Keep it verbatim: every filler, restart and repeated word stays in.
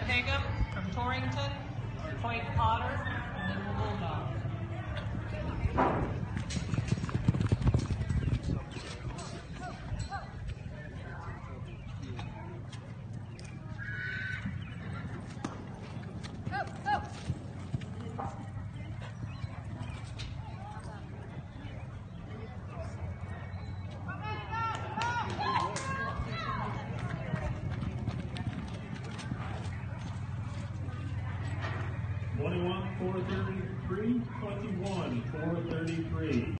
Hagup from Torrington, Hoyt Potter, and then the Bulldogs. twenty-one, four thirty-three, twenty-one, four thirty-three.